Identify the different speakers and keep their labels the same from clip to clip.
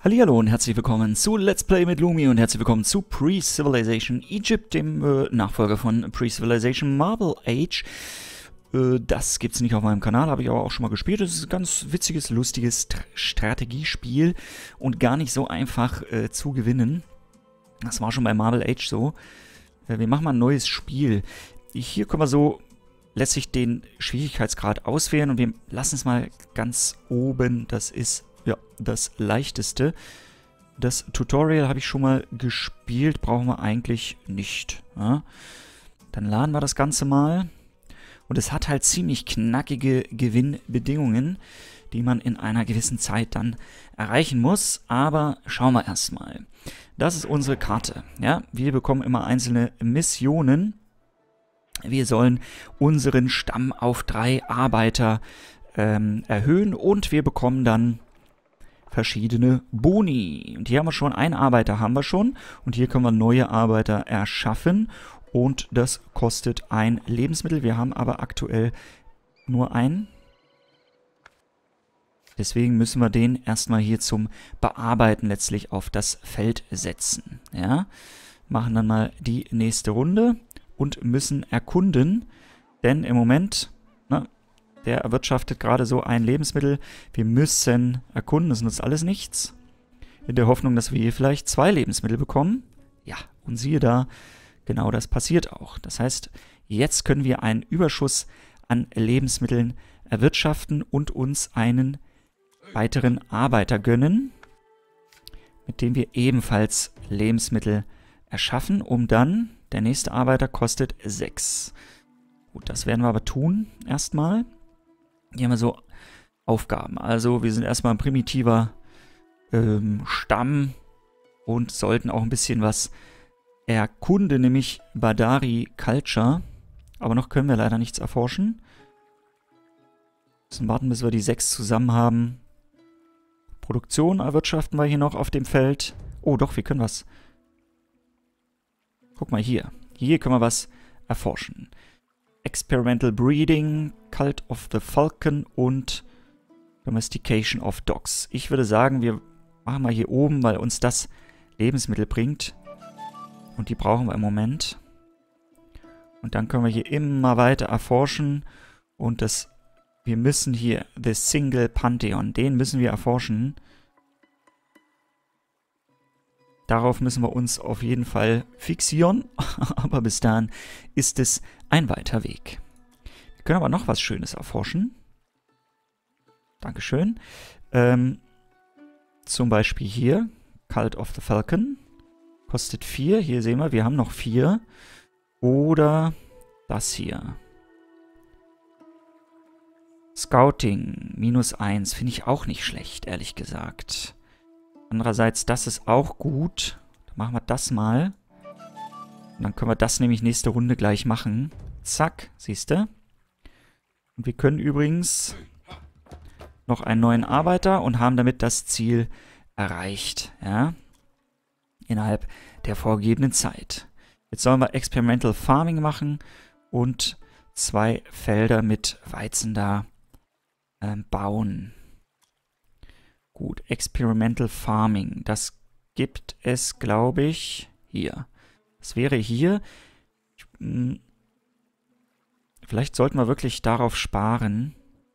Speaker 1: Hallihallo und herzlich willkommen zu Let's Play mit Lumi und herzlich willkommen zu Pre-Civilization Egypt, dem Nachfolger von Pre-Civilization Marble Age. Das gibt's nicht auf meinem Kanal, habe ich aber auch schon mal gespielt. Das ist ein ganz witziges, lustiges Strategiespiel und gar nicht so einfach zu gewinnen. Das war schon bei Marble Age so. Wir machen mal ein neues Spiel. Hier können wir so letztlich den Schwierigkeitsgrad auswählen und wir lassen es mal ganz oben. Das ist ja das leichteste. Das Tutorial habe ich schon mal gespielt, brauchen wir eigentlich nicht. Ja? Dann laden wir das Ganze mal. Und es hat halt ziemlich knackige Gewinnbedingungen, die man in einer gewissen Zeit dann erreichen muss. Aber schauen wir erstmal. Das ist unsere Karte. Ja? Wir bekommen immer einzelne Missionen. Wir sollen unseren Stamm auf 3 Arbeiter erhöhen und wir bekommen dann verschiedene Boni. Und hier haben wir schon, einen Arbeiter haben wir schon. Und hier können wir neue Arbeiter erschaffen. Und das kostet ein Lebensmittel. Wir haben aber aktuell nur einen. Deswegen müssen wir den erstmal hier zum Bearbeiten letztlich auf das Feld setzen. Ja? Machen dann mal die nächste Runde und müssen erkunden. Denn im Moment, der erwirtschaftet gerade so ein Lebensmittel. Wir müssen erkunden, das nutzt alles nichts. In der Hoffnung, dass wir hier vielleicht 2 Lebensmittel bekommen. Ja, und siehe da, genau das passiert auch. Das heißt, jetzt können wir einen Überschuss an Lebensmitteln erwirtschaften und uns einen weiteren Arbeiter gönnen, mit dem wir ebenfalls Lebensmittel erschaffen, um dann, der nächste Arbeiter kostet 6. Gut, das werden wir aber tun erstmal. Hier haben wir so Aufgaben. Also wir sind erstmal ein primitiver Stamm und sollten auch ein bisschen was erkunden, nämlich Badari Culture. Aber noch können wir leider nichts erforschen. Müssen warten, bis wir die 6 zusammen haben. Produktion erwirtschaften wir hier noch auf dem Feld. Oh doch, wir können was. Guck mal hier. Hier können wir was erforschen. Experimental Breeding, Cult of the Falcon und Domestication of Dogs. Ich würde sagen, wir machen mal hier oben, weil uns das Lebensmittel bringt. Und die brauchen wir im Moment. Und dann können wir hier immer weiter erforschen. Und wir müssen hier, The Single Pantheon, den müssen wir erforschen. Darauf müssen wir uns auf jeden Fall fixieren. Aber bis dahin ist es ein weiter Weg. Wir können aber noch was Schönes erforschen. Dankeschön. Zum Beispiel hier, Cult of the Falcon. Kostet 4. Hier sehen wir haben noch 4. Oder das hier. Scouting, -1. Finde ich auch nicht schlecht, ehrlich gesagt. Andererseits, das ist auch gut. Dann machen wir das mal. Und dann können wir das nämlich nächste Runde gleich machen. Zack, siehst du? Und wir können übrigens noch einen neuen Arbeiter und haben damit das Ziel erreicht. Ja? Innerhalb der vorgegebenen Zeit. Jetzt sollen wir Experimental Farming machen und 2 Felder mit Weizen da bauen. Gut, Experimental Farming. Das gibt es, glaube ich, hier. Das wäre hier. Vielleicht sollten wir wirklich darauf sparen.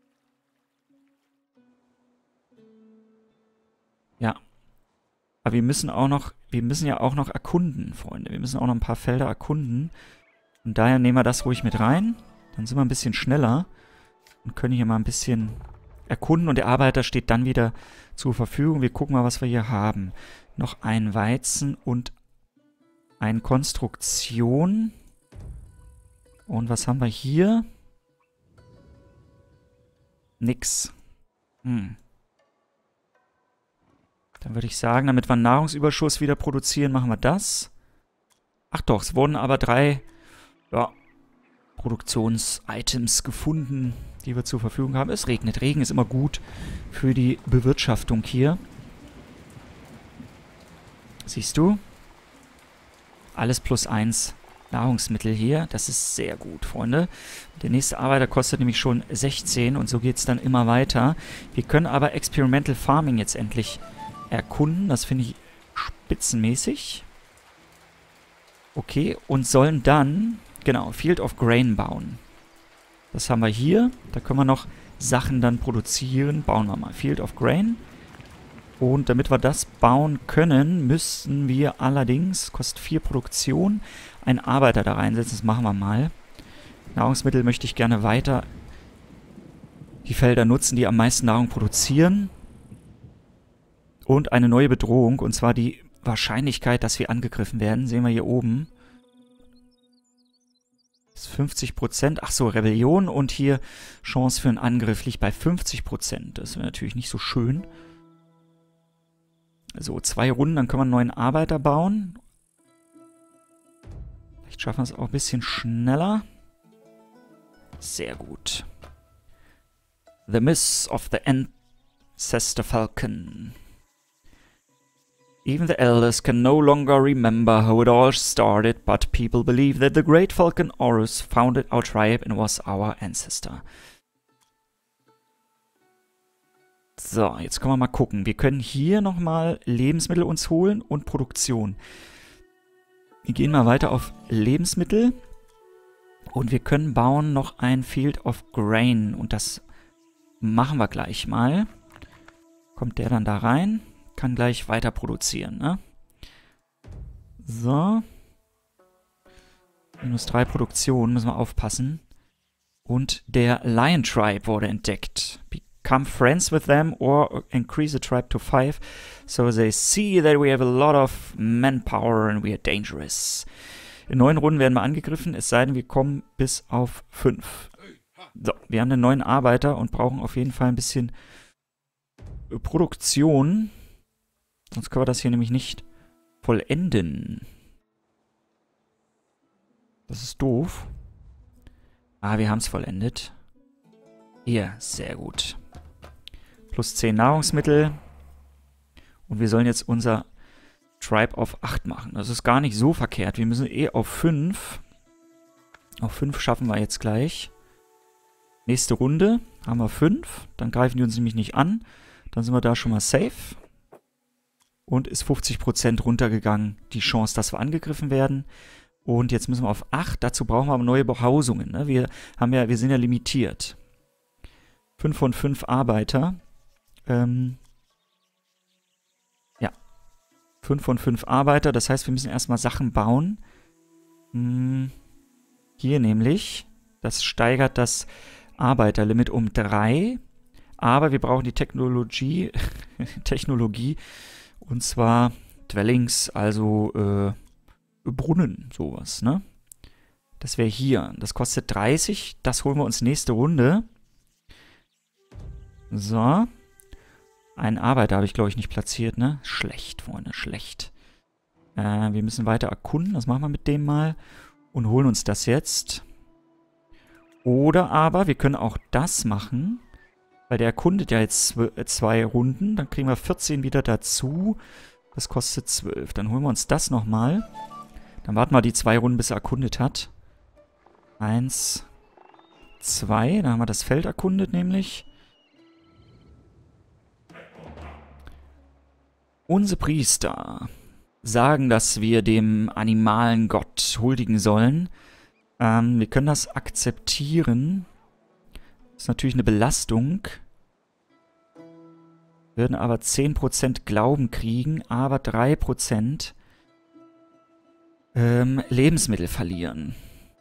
Speaker 1: Ja. Aber wir müssen ja auch noch erkunden, Freunde. Wir müssen auch noch ein paar Felder erkunden. Und daher nehmen wir das ruhig mit rein. Dann sind wir ein bisschen schneller und können hier mal ein bisschen erkunden. Und der Arbeiter steht dann wieder zur Verfügung. Wir gucken mal, was wir hier haben. Noch ein Weizen und eine Konstruktion. Und was haben wir hier? Nix. Dann würde ich sagen, damit wir einen Nahrungsüberschuss wieder produzieren, machen wir das. Ach doch, es wurden aber 3 Produktionsitems gefunden, die wir zur Verfügung haben. Es regnet. Regen ist immer gut für die Bewirtschaftung hier. Siehst du? Alles +1 Nahrungsmittel hier. Das ist sehr gut, Freunde. Der nächste Arbeiter kostet nämlich schon 16 und so geht es dann immer weiter. Wir können aber Experimental Farming jetzt endlich erkunden. Das finde ich spitzenmäßig. Okay, und sollen dann, genau, Field of Grain bauen. Das haben wir hier. Da können wir noch Sachen dann produzieren. Bauen wir mal Field of Grain. Und damit wir das bauen können, müssen wir allerdings, kostet 4 Produktion, einen Arbeiter da reinsetzen. Das machen wir mal. Nahrungsmittel möchte ich gerne weiter die Felder nutzen, die am meisten Nahrung produzieren. Und eine neue Bedrohung, und zwar die Wahrscheinlichkeit, dass wir angegriffen werden, sehen wir hier oben. Das ist 50%. Ach so, Rebellion und hier Chance für einen Angriff liegt bei 50%. Das wäre natürlich nicht so schön. So, 2 Runden, dann können wir einen neuen Arbeiter bauen. Vielleicht schaffen wir es auch ein bisschen schneller. Sehr gut. The Myth of the Ancestor Falcon. Even the elders can no longer remember how it all started, but people believe that the great falcon Horus founded our tribe and was our ancestor. So, jetzt können wir mal gucken. Wir können hier nochmal Lebensmittel uns holen und Produktion. Wir gehen mal weiter auf Lebensmittel. Und wir können bauen noch ein Field of Grain. Und das machen wir gleich mal. Kommt der dann da rein? Kann gleich weiter produzieren, ne? So. -3 Produktion, müssen wir aufpassen. Und der Lion Tribe wurde entdeckt. Become friends with them or increase the tribe to 5. So they see that we have a lot of manpower and we are dangerous. In 9 Runden werden wir angegriffen, es sei denn, wir kommen bis auf 5. So, wir haben einen neuen Arbeiter und brauchen auf jeden Fall ein bisschen Produktion. Sonst können wir das hier nämlich nicht vollenden. Das ist doof. Ah, wir haben es vollendet. Hier, sehr gut. Plus 10 Nahrungsmittel. Und wir sollen jetzt unser Tribe auf 8 machen. Das ist gar nicht so verkehrt. Wir müssen eh auf 5. Auf 5 schaffen wir jetzt gleich. Nächste Runde haben wir 5. Dann greifen die uns nämlich nicht an. Dann sind wir da schon mal safe. Und ist 50% runtergegangen, die Chance, dass wir angegriffen werden. Und jetzt müssen wir auf 8. Dazu brauchen wir aber neue Behausungen. Ne? Wir sind ja limitiert. 5 von 5 Arbeiter. Ja. 5 von 5 Arbeiter. Das heißt, wir müssen erstmal Sachen bauen. Hier nämlich. Das steigert das Arbeiterlimit um 3. Aber wir brauchen die Technologie. Und zwar Dwellings, also Brunnen, sowas, ne? Das wäre hier. Das kostet 30. Das holen wir uns nächste Runde. So. Einen Arbeiter habe ich, glaube ich, nicht platziert, ne? Schlecht, Freunde, schlecht. Wir müssen weiter erkunden. Das machen wir mit dem mal. Und holen uns das jetzt. Oder aber, wir können auch das machen. Weil der erkundet ja jetzt 2 Runden. Dann kriegen wir 14 wieder dazu. Das kostet 12. Dann holen wir uns das nochmal. Dann warten wir die 2 Runden, bis er erkundet hat. 1, 2. Dann haben wir das Feld erkundet nämlich. Unsere Priester sagen, dass wir dem animalen Gott huldigen sollen. Wir können das akzeptieren. Das ist natürlich eine Belastung. Würden aber 10% Glauben kriegen, aber 3% Lebensmittel verlieren.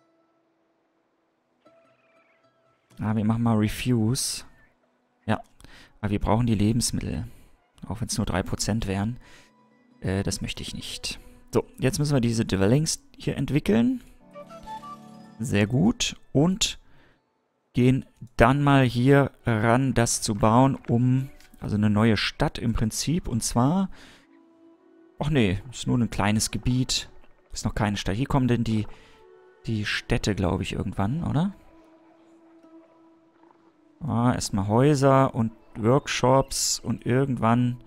Speaker 1: Wir machen mal Refuse. Ja, aber wir brauchen die Lebensmittel. Auch wenn es nur 3% wären. Das möchte ich nicht. So, jetzt müssen wir diese Dwellings hier entwickeln. Sehr gut. Und gehen dann mal hier ran, das zu bauen, also eine neue Stadt im Prinzip. Und zwar, ach nee, ist nur ein kleines Gebiet. Ist noch keine Stadt. Hier kommen denn die Städte, glaube ich, irgendwann, oder? Erstmal Häuser und Workshops und irgendwann,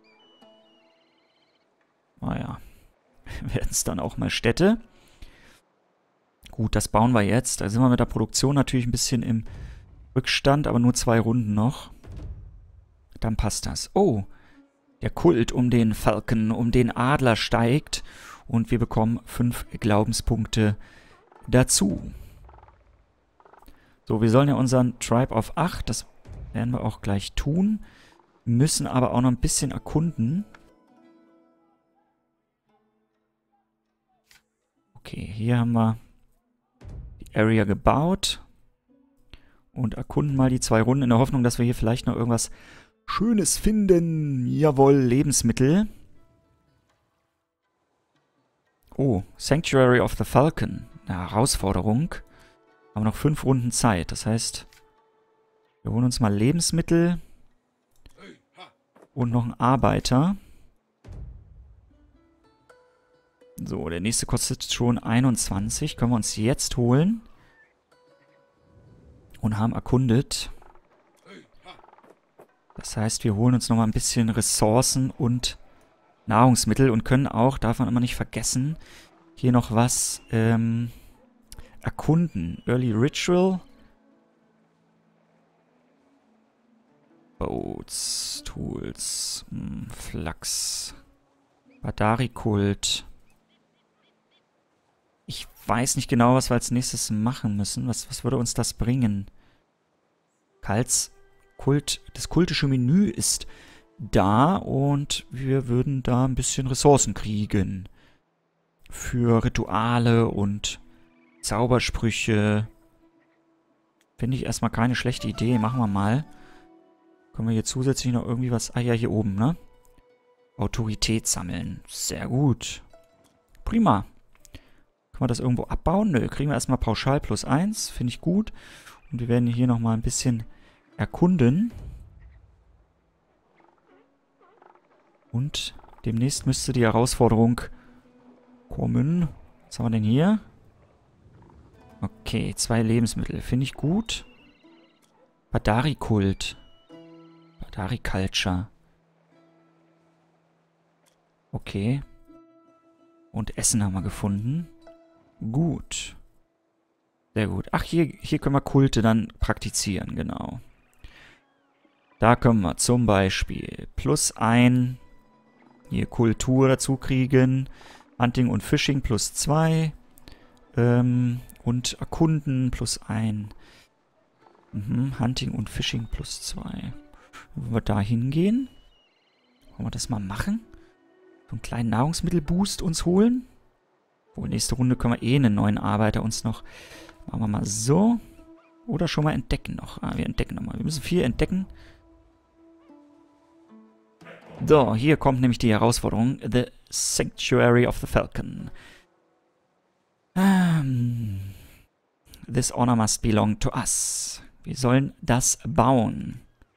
Speaker 1: naja, werden es dann auch mal Städte. Gut, das bauen wir jetzt. Da sind wir mit der Produktion natürlich ein bisschen im Rückstand, aber nur 2 Runden noch. Dann passt das. Oh, der Kult um den Falcon, um den Adler steigt. Und wir bekommen 5 Glaubenspunkte dazu. So, wir sollen ja unseren Tribe of 8, das werden wir auch gleich tun. Müssen aber auch noch ein bisschen erkunden. Okay, hier haben wir die Area gebaut. Und erkunden mal die 2 Runden in der Hoffnung, dass wir hier vielleicht noch irgendwas Schönes finden. Jawohl, Lebensmittel. Oh, Sanctuary of the Falcon. Eine Herausforderung. Haben noch 5 Runden Zeit. Das heißt, wir holen uns mal Lebensmittel. Und noch einen Arbeiter. So, der nächste kostet schon 21. Können wir uns jetzt holen. Und haben erkundet. Das heißt, wir holen uns nochmal ein bisschen Ressourcen und Nahrungsmittel und können auch, darf man immer nicht vergessen, hier noch was erkunden. Early Ritual. Boats, Tools, Flachs, Badari-Kult. Ich weiß nicht genau, was wir als nächstes machen müssen. Was würde uns das bringen? Das kultische Menü ist da und wir würden da ein bisschen Ressourcen kriegen. Für Rituale und Zaubersprüche. Finde ich erstmal keine schlechte Idee. Machen wir mal. Können wir hier zusätzlich noch irgendwie was... Ah ja, hier oben, ne? Autorität sammeln. Sehr gut. Prima. Können wir das irgendwo abbauen? Nö, kriegen wir erstmal pauschal +1. Finde ich gut. Und wir werden hier nochmal ein bisschen erkunden. Und demnächst müsste die Herausforderung kommen. Was haben wir denn hier? Okay, 2 Lebensmittel. Finde ich gut. Badari-Kult. Badari-Culture. Okay. Und Essen haben wir gefunden. Gut. Sehr gut. Ach, hier können wir Kulte dann praktizieren, genau. Da können wir zum Beispiel +1 hier Kultur dazu kriegen. Hunting und Fishing +2. Und Erkunden +1. Hunting und Fishing +2. Wenn wir da hingehen. Wollen wir das mal machen? So einen kleinen Nahrungsmittelboost uns holen. Wohl, nächste Runde können wir einen neuen Arbeiter uns noch... Machen wir mal so. Oder schon mal entdecken noch. Ah, wir entdecken nochmal. Wir müssen 4 entdecken. So, hier kommt nämlich die Herausforderung. The Sanctuary of the Falcon. This honor must belong to us. Wir sollen das bauen.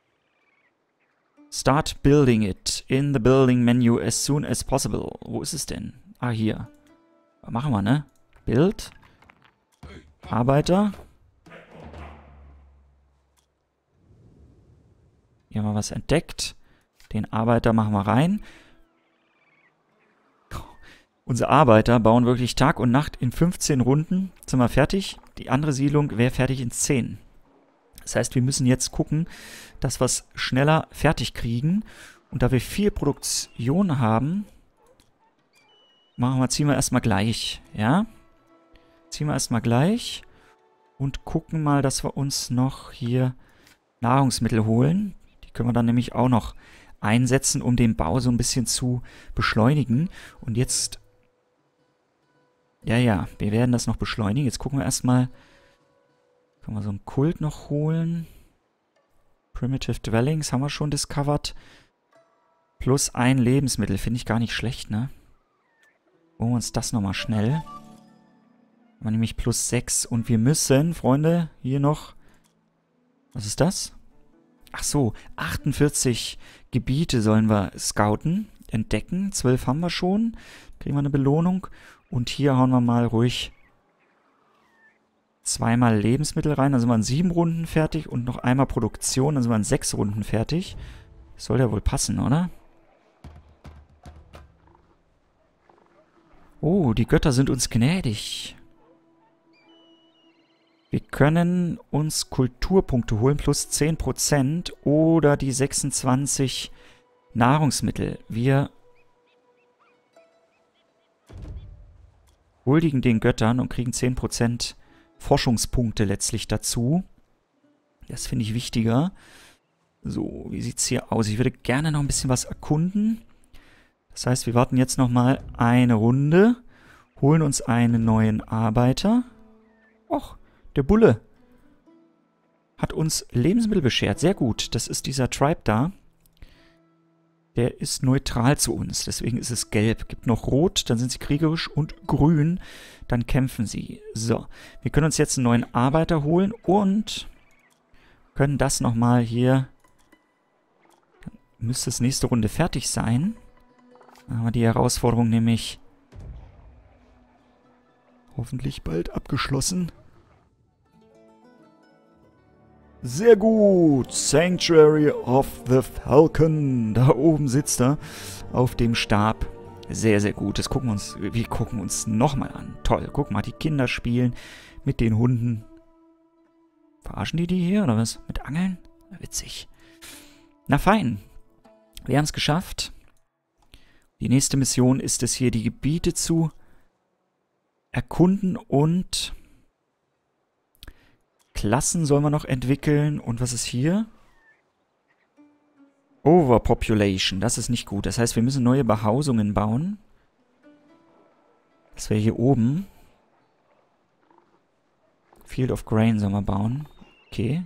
Speaker 1: Start building it in the building menu as soon as possible. Wo ist es denn? Ah, hier. Machen wir, ne? Build. Arbeiter. Hier haben wir was entdeckt. Den Arbeiter machen wir rein. Unsere Arbeiter bauen wirklich Tag und Nacht in 15 Runden. Sind wir fertig. Die andere Siedlung wäre fertig in 10. Das heißt, wir müssen jetzt gucken, dass wir es schneller fertig kriegen. Und da wir viel Produktion haben, ziehen wir erstmal gleich. Ja? Ziehen wir erstmal gleich. Und gucken mal, dass wir uns noch hier Nahrungsmittel holen. Die können wir dann nämlich auch noch einsetzen, um den Bau so ein bisschen zu beschleunigen. Und jetzt... Ja, wir werden das noch beschleunigen. Jetzt gucken wir erstmal... Können wir so einen Kult noch holen. Primitive Dwellings haben wir schon discovered. +1 Lebensmittel. Finde ich gar nicht schlecht, ne? Holen wir uns das nochmal schnell. Haben wir nämlich +6. Und wir müssen, Freunde, hier noch... Was ist das? Ach so, 48 Gebiete sollen wir scouten, entdecken. 12 haben wir schon. Kriegen wir eine Belohnung. Und hier hauen wir mal ruhig 2-mal Lebensmittel rein. Dann sind wir in 7 Runden fertig. Und noch einmal Produktion. Dann sind wir in 6 Runden fertig. Das soll ja wohl passen, oder? Oh, die Götter sind uns gnädig. Wir können uns Kulturpunkte holen, +10% oder die 26 Nahrungsmittel. Wir huldigen den Göttern und kriegen 10% Forschungspunkte letztlich dazu. Das finde ich wichtiger. So, wie sieht es hier aus? Ich würde gerne noch ein bisschen was erkunden. Das heißt, wir warten jetzt nochmal eine Runde, holen uns einen neuen Arbeiter. Och, der Bulle hat uns Lebensmittel beschert. Sehr gut, das ist dieser Tribe da. Der ist neutral zu uns, deswegen ist es gelb. Gibt noch rot, dann sind sie kriegerisch und grün, dann kämpfen sie. So, wir können uns jetzt einen neuen Arbeiter holen und können das nochmal hier... Dann müsste es nächste Runde fertig sein. Dann haben wir die Herausforderung nämlich hoffentlich bald abgeschlossen. Sehr gut. Sanctuary of the Falcon. Da oben sitzt er auf dem Stab. Sehr, sehr gut. Wir gucken uns nochmal an. Toll. Guck mal, die Kinder spielen mit den Hunden. Verarschen die hier oder was? Mit Angeln? Witzig. Na fein. Wir haben es geschafft. Die nächste Mission ist es hier, die Gebiete zu erkunden und... Klassen sollen wir noch entwickeln. Und was ist hier? Overpopulation. Das ist nicht gut. Das heißt, wir müssen neue Behausungen bauen. Das wäre hier oben. Field of Grain sollen wir bauen. Okay.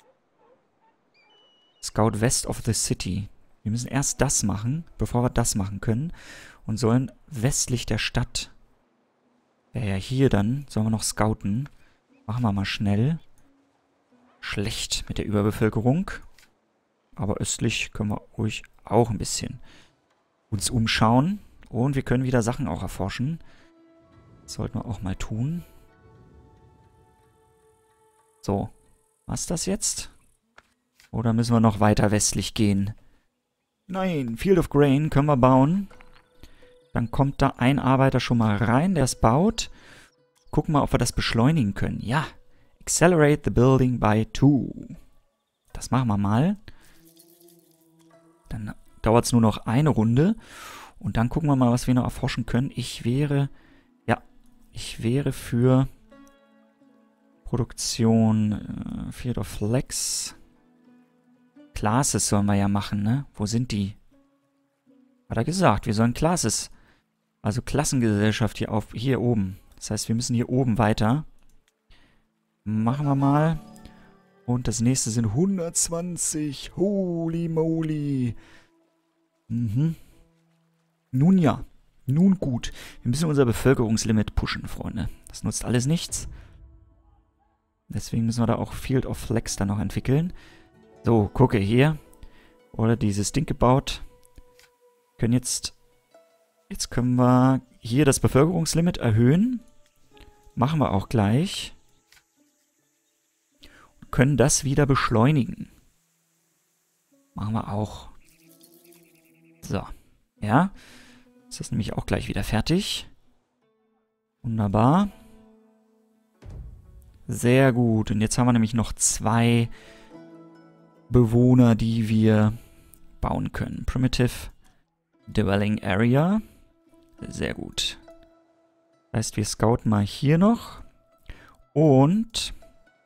Speaker 1: Scout West of the City. Wir müssen erst das machen, bevor wir das machen können. Und sollen westlich der Stadt... Wäre ja hier dann. Sollen wir noch scouten. Machen wir mal schnell. Schlecht mit der Überbevölkerung. Aber östlich können wir ruhig auch ein bisschen uns umschauen. Und wir können wieder Sachen auch erforschen. Das sollten wir auch mal tun. So. Was ist das jetzt? Oder müssen wir noch weiter westlich gehen? Nein, Field of Grain können wir bauen. Dann kommt da ein Arbeiter schon mal rein, der es baut. Gucken wir, ob wir das beschleunigen können. Ja. Accelerate the building by 2. Das machen wir mal. Dann dauert es nur noch eine Runde. Und dann gucken wir mal, was wir noch erforschen können. Ich wäre für Produktion Field of Flex. Classes sollen wir ja machen, ne? Wo sind die? Hat er gesagt, wir sollen Classes. Also Klassengesellschaft hier oben. Das heißt, wir müssen hier oben weiter. Machen wir mal. Und das nächste sind 120. Holy moly. Mhm. Nun ja. Nun gut. Wir müssen unser Bevölkerungslimit pushen, Freunde. Das nutzt alles nichts. Deswegen müssen wir da auch Field of Flex dann noch entwickeln. So, gucke hier. Oder dieses Ding gebaut. Können jetzt können wir hier das Bevölkerungslimit erhöhen. Machen wir auch gleich. Können das wieder beschleunigen. Machen wir auch. So. Ja. Ist das nämlich auch gleich wieder fertig. Wunderbar. Sehr gut. Und jetzt haben wir nämlich noch 2 Bewohner, die wir bauen können. Primitive Dwelling Area. Sehr gut. Das heißt, wir scouten mal hier noch. Und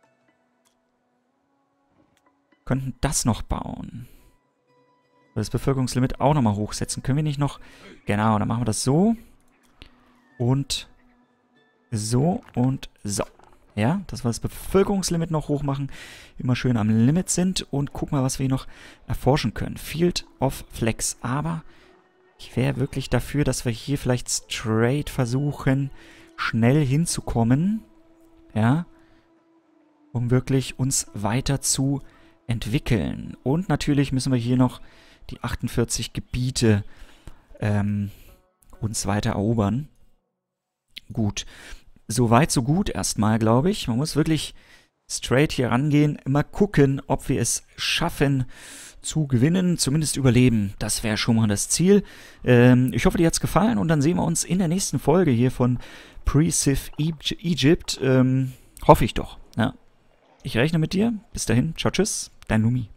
Speaker 1: könnten das noch bauen. Das Bevölkerungslimit auch nochmal hochsetzen. Können wir nicht noch... Genau, dann machen wir das so. Und so und so. Ja, dass wir das Bevölkerungslimit noch hoch machen. Immer schön am Limit sind. Und gucken mal, was wir hier noch erforschen können. Field of Flex. Aber ich wäre wirklich dafür, dass wir hier vielleicht straight versuchen, schnell hinzukommen. Ja. Um wirklich uns weiter zu entwickeln. Und natürlich müssen wir hier noch die 48 Gebiete uns weiter erobern. Gut. Soweit, so gut erstmal, glaube ich. Man muss wirklich straight hier rangehen. Immer gucken, ob wir es schaffen zu gewinnen. Zumindest überleben. Das wäre schon mal das Ziel. Ich hoffe, dir hat es gefallen. Und dann sehen wir uns in der nächsten Folge hier von Pre-Civ Egypt. Hoffe ich doch. Ja. Ich rechne mit dir. Bis dahin. Ciao, tschüss. Dein Lumi.